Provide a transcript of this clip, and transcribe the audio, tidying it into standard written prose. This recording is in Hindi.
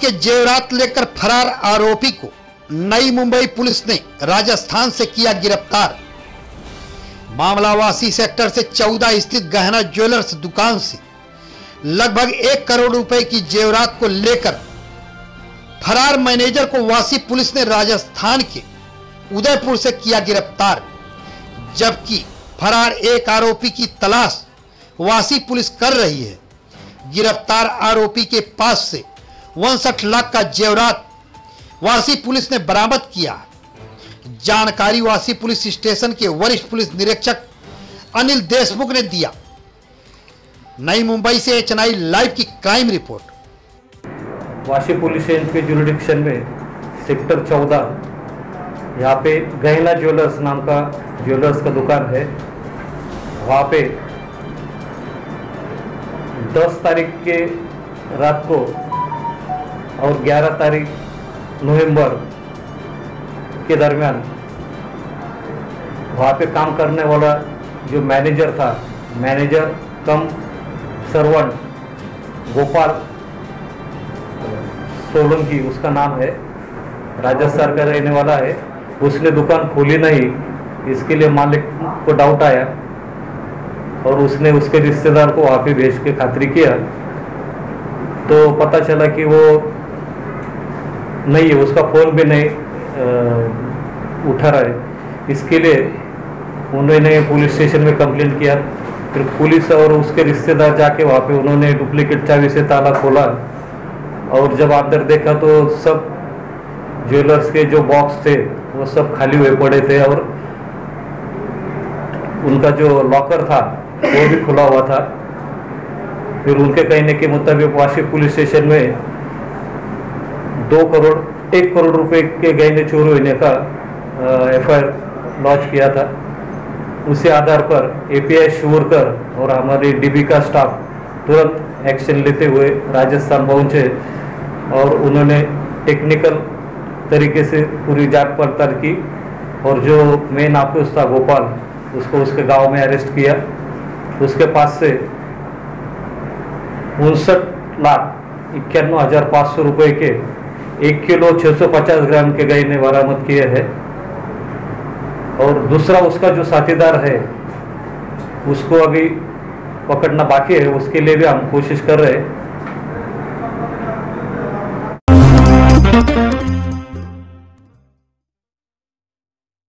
के जेवरात लेकर फरार आरोपी को नई मुंबई पुलिस ने राजस्थान से किया गिरफ्तार। मामला वासी सेक्टर से 14 स्थित गहना ज्वेलर्स दुकान से लगभग 1 करोड़ रुपए की जेवरात को लेकर फरार मैनेजर को वासी पुलिस ने राजस्थान के उदयपुर से किया गिरफ्तार, जबकि फरार एक आरोपी की तलाश वासी पुलिस कर रही है। गिरफ्तार आरोपी के पास से 59 लाख का जेवरात वासी पुलिस ने बरामद किया। जानकारी वासी पुलिस स्टेशन के वरिष्ठ पुलिस निरीक्षक अनिल देशमुख ने दिया। नई मुंबई से HNI लाइव की crime report. Vashi police station के जुरिडिक्शन में सेक्टर 14 यहाँ पे गहना ज्वेलर्स नाम का ज्वेलर्स का दुकान है। वहाँ पे 10 तारीख के रात को और 11 तारीख नवंबर के दरमियान वहाँ पे काम करने वाला जो मैनेजर था, manager cum servant Gopal Solanki उसका नाम है, राजस्थान का रहने वाला है। उसने दुकान खोली नहीं, इसके लिए मालिक को डाउट आया और उसने उसके रिश्तेदार को वहाँ पे भेज के खातिरी किया तो पता चला कि वो नहीं है, उसका फोन भी नहीं उठा रहा है। इसके लिए उन्होंने पुलिस स्टेशन में कंप्लेंट किया। फिर पुलिस और उसके रिश्तेदार जाके वहाँ पे उन्होंने डुप्लीकेट चाबी से ताला खोला और जब अंदर देखा तो सब ज्वेलर्स के जो बॉक्स थे वो सब खाली हुए पड़े थे और उनका जो लॉकर था वो भी खुला हुआ था। फिर उनके कहने के मुताबिक वाशी पुलिस स्टेशन में 1 करोड़ रुपए के गहने चोरी होने का FIR लॉन्च किया था। उसी आधार पर API शिवरकर और हमारे DB का स्टाफ तुरंत एक्शन लेते हुए राजस्थान पहुंचे और उन्होंने टेक्निकल तरीके से पूरी जांच पड़ताल की और जो मेन आफिस था गोपाल, उसको उसके गांव में अरेस्ट किया। उसके पास से 59,91,500 रुपए के 1 किलो 650 ग्राम के गहने बरामद किए हैं। और दूसरा उसका जो साथीदार है उसको अभी पकड़ना बाकी है, उसके लिए भी हम कोशिश कर रहे हैं।